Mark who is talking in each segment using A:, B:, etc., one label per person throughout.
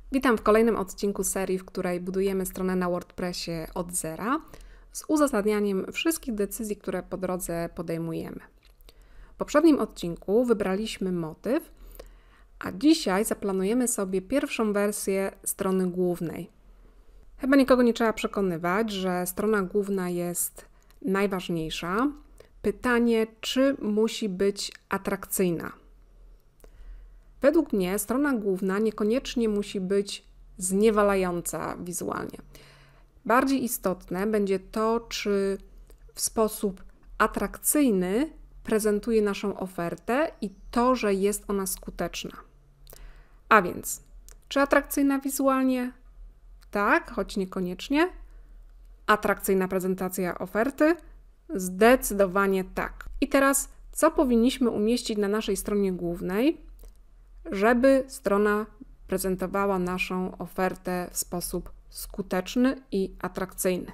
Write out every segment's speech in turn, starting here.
A: Witam w kolejnym odcinku serii, w której budujemy stronę na WordPressie od zera z uzasadnianiem wszystkich decyzji, które po drodze podejmujemy. W poprzednim odcinku wybraliśmy motyw, a dzisiaj zaplanujemy sobie pierwszą wersję strony głównej. Chyba nikogo nie trzeba przekonywać, że strona główna jest najważniejsza. Pytanie, czy musi być atrakcyjna? Według mnie strona główna niekoniecznie musi być zniewalająca wizualnie. Bardziej istotne będzie to, czy w sposób atrakcyjny prezentuje naszą ofertę i to, że jest ona skuteczna. A więc, czy atrakcyjna wizualnie? Tak, choć niekoniecznie. Atrakcyjna prezentacja oferty? Zdecydowanie tak. I teraz, co powinniśmy umieścić na naszej stronie głównej, żeby strona prezentowała naszą ofertę w sposób skuteczny i atrakcyjny.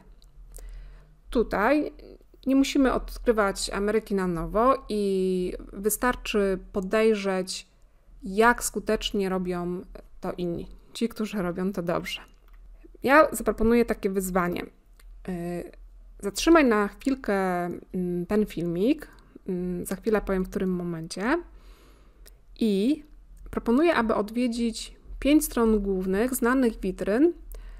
A: Tutaj nie musimy odkrywać Ameryki na nowo i wystarczy podejrzeć, jak skutecznie robią to inni, ci, którzy robią to dobrze. Ja zaproponuję takie wyzwanie. Zatrzymaj na chwilkę ten filmik, za chwilę powiem w którym momencie, i proponuję, aby odwiedzić 5 stron głównych znanych witryn,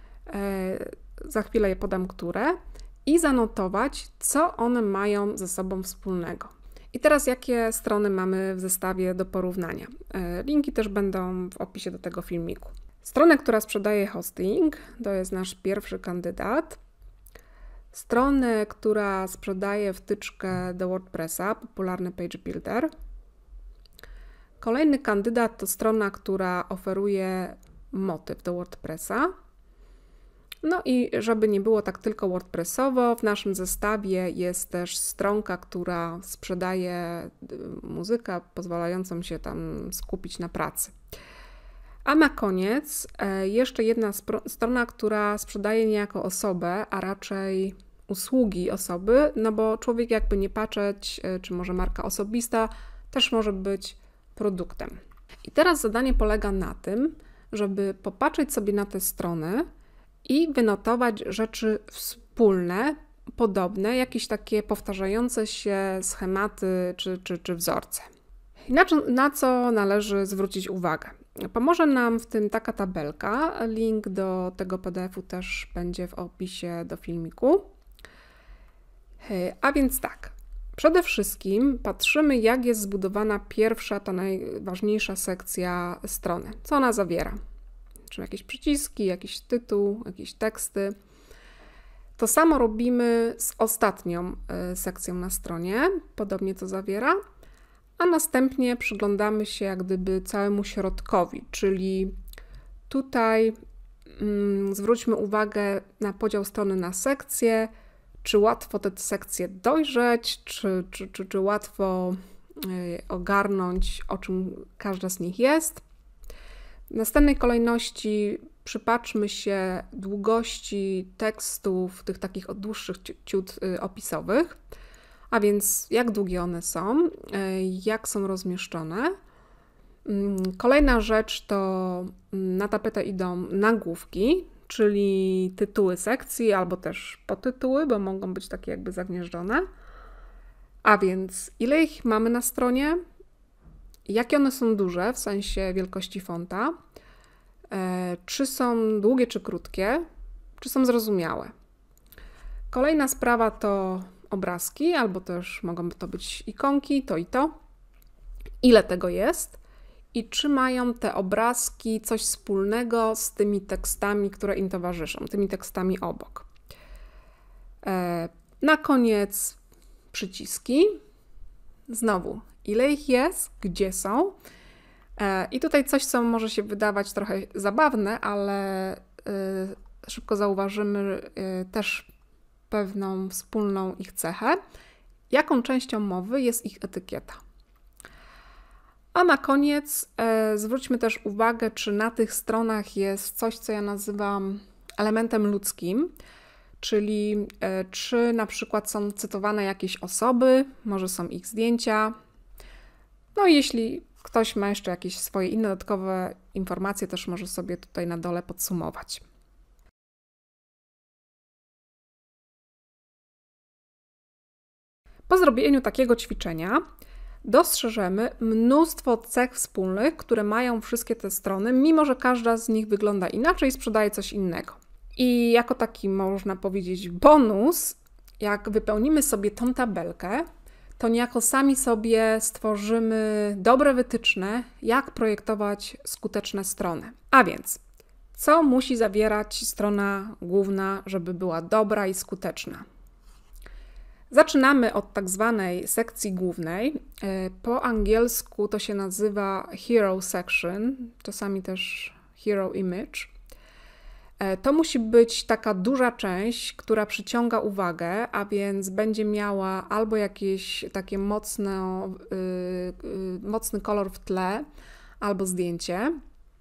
A: za chwilę je podam, które, i zanotować, co one mają ze sobą wspólnego. I teraz jakie strony mamy w zestawie do porównania. Linki też będą w opisie do tego filmiku. Stronę, która sprzedaje hosting, to jest nasz pierwszy kandydat. Stronę, która sprzedaje wtyczkę do WordPressa, popularny Page Builder. Kolejny kandydat to strona, która oferuje motyw do WordPressa. No i żeby nie było tak tylko WordPressowo, w naszym zestawie jest też stronka, która sprzedaje muzykę pozwalającą się tam skupić na pracy. A na koniec jeszcze jedna strona, która sprzedaje niejako osobę, a raczej usługi osoby, no bo człowiek, jakby nie patrzeć, czy może marka osobista, też może być produktem. I teraz zadanie polega na tym, żeby popatrzeć sobie na te strony i wynotować rzeczy wspólne, podobne, jakieś takie powtarzające się schematy czy wzorce. Na co należy zwrócić uwagę? Pomoże nam w tym taka tabelka. Link do tego PDF-u też będzie w opisie do filmiku. A więc tak. Przede wszystkim patrzymy, jak jest zbudowana pierwsza, ta najważniejsza sekcja strony. Co ona zawiera? Czy jakieś przyciski, jakiś tytuł, jakieś teksty. To samo robimy z ostatnią sekcją na stronie. Podobnie to zawiera. A następnie przyglądamy się jak gdyby całemu środkowi, czyli tutaj zwróćmy uwagę na podział strony na sekcje. Czy łatwo te sekcje dojrzeć, czy łatwo ogarnąć, o czym każda z nich jest. W następnej kolejności przypatrzmy się długości tekstów, tych takich dłuższych ciut opisowych, a więc jak długie one są, jak są rozmieszczone. Kolejna rzecz to na tapetę idą nagłówki, czyli tytuły sekcji albo też podtytuły, bo mogą być takie jakby zagnieżdżone. A więc ile ich mamy na stronie, jakie one są duże w sensie wielkości fonta, czy są długie czy krótkie, czy są zrozumiałe. Kolejna sprawa to obrazki, albo też mogą to być ikonki, to i to. Ile tego jest? I czy mają te obrazki coś wspólnego z tymi tekstami, które im towarzyszą, tymi tekstami obok. Na koniec przyciski. Znowu, ile ich jest, gdzie są. I tutaj coś, co może się wydawać trochę zabawne, ale szybko zauważymy też pewną wspólną ich cechę. Jaką częścią mowy jest ich etykieta. A na koniec zwróćmy też uwagę, czy na tych stronach jest coś, co ja nazywam elementem ludzkim, czyli czy na przykład są cytowane jakieś osoby, może są ich zdjęcia. No i jeśli Ktoś ma jeszcze jakieś swoje inne dodatkowe informacje, też może sobie tutaj na dole podsumować. Po zrobieniu takiego ćwiczenia dostrzeżemy mnóstwo cech wspólnych, które mają wszystkie te strony, mimo że każda z nich wygląda inaczej i sprzedaje coś innego. I jako taki, można powiedzieć, bonus, jak wypełnimy sobie tą tabelkę, to niejako sami sobie stworzymy dobre wytyczne, jak projektować skuteczne strony. A więc, co musi zawierać strona główna, żeby była dobra i skuteczna? Zaczynamy od tak zwanej sekcji głównej. Po angielsku to się nazywa Hero Section, czasami też Hero Image. To musi być taka duża część, która przyciąga uwagę, a więc będzie miała albo jakiś taki mocny kolor w tle, albo zdjęcie.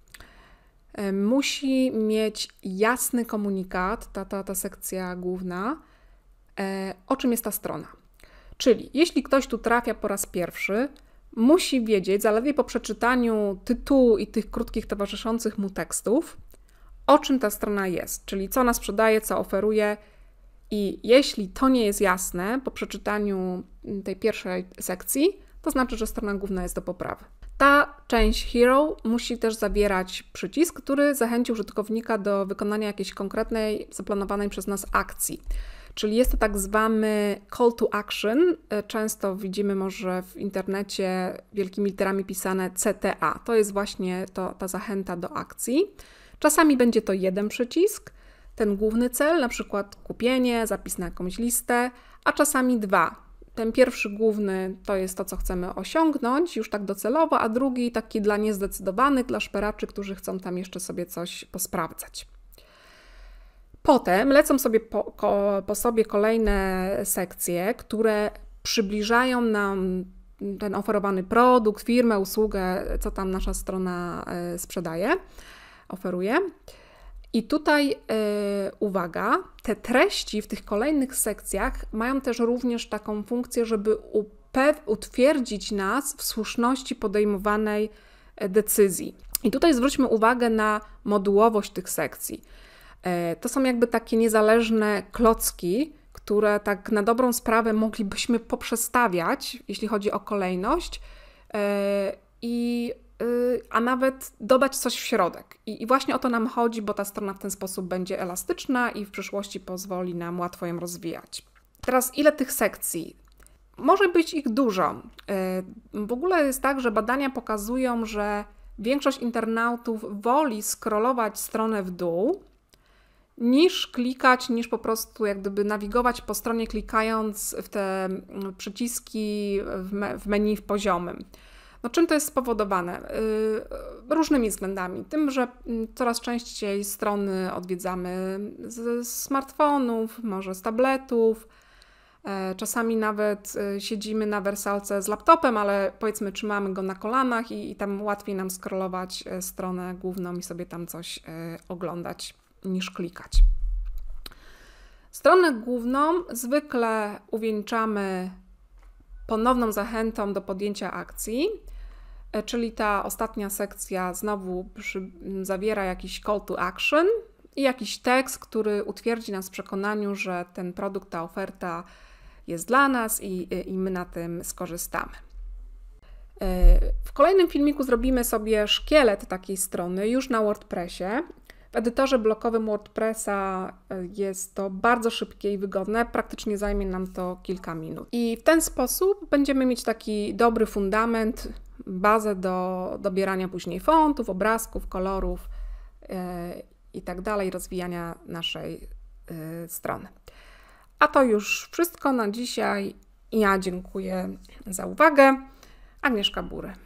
A: Musi mieć jasny komunikat, ta sekcja główna, o czym jest ta strona. Czyli jeśli ktoś tu trafia po raz pierwszy, musi wiedzieć, zaledwie po przeczytaniu tytułu i tych krótkich towarzyszących mu tekstów, o czym ta strona jest, czyli co ona sprzedaje, co oferuje. I jeśli to nie jest jasne po przeczytaniu tej pierwszej sekcji, to znaczy, że strona główna jest do poprawy. Ta część Hero musi też zawierać przycisk, który zachęci użytkownika do wykonania jakiejś konkretnej, zaplanowanej przez nas akcji. Czyli jest to tak zwany call to action. Często widzimy może w internecie wielkimi literami pisane CTA. To jest właśnie ta zachęta do akcji. Czasami będzie to jeden przycisk, ten główny cel, na przykład kupienie, zapis na jakąś listę, a czasami dwa. Ten pierwszy główny to jest to, co chcemy osiągnąć, już tak docelowo, a drugi taki dla niezdecydowanych, dla szperaczy, którzy chcą tam jeszcze sobie coś posprawdzać. Potem lecą sobie po sobie kolejne sekcje, które przybliżają nam ten oferowany produkt, firmę, usługę, co tam nasza strona sprzedaje, oferuje. I tutaj uwaga, te treści w tych kolejnych sekcjach mają też również taką funkcję, żeby utwierdzić nas w słuszności podejmowanej decyzji. I tutaj zwróćmy uwagę na modułowość tych sekcji. To są jakby takie niezależne klocki, które tak na dobrą sprawę moglibyśmy poprzestawiać, jeśli chodzi o kolejność, a nawet dodać coś w środek. I właśnie o to nam chodzi, bo ta strona w ten sposób będzie elastyczna i w przyszłości pozwoli nam łatwo ją rozwijać. Teraz ile tych sekcji? Może być ich dużo. W ogóle jest tak, że badania pokazują, że większość internautów woli scrollować stronę w dół, niż klikać, niż po prostu jak gdyby nawigować po stronie, klikając w te przyciski w menu poziomym. No, czym to jest spowodowane? Różnymi względami. Tym, że coraz częściej strony odwiedzamy z smartfonów, może z tabletów, czasami nawet siedzimy na wersalce z laptopem, ale powiedzmy trzymamy go na kolanach i tam łatwiej nam scrollować stronę główną i sobie tam coś oglądać, niż klikać. Stronę główną zwykle uwieńczamy ponowną zachętą do podjęcia akcji, czyli ta ostatnia sekcja znowu zawiera jakiś call to action i jakiś tekst, który utwierdzi nas w przekonaniu, że ten produkt, ta oferta jest dla nas i my na tym skorzystamy. W kolejnym filmiku zrobimy sobie szkielet takiej strony już na WordPressie. W edytorze blokowym WordPressa jest to bardzo szybkie i wygodne, praktycznie zajmie nam to kilka minut. I w ten sposób będziemy mieć taki dobry fundament, bazę do dobierania później fontów, obrazków, kolorów i tak dalej, rozwijania naszej strony. A to już wszystko na dzisiaj. Ja dziękuję za uwagę. Agnieszka Bury.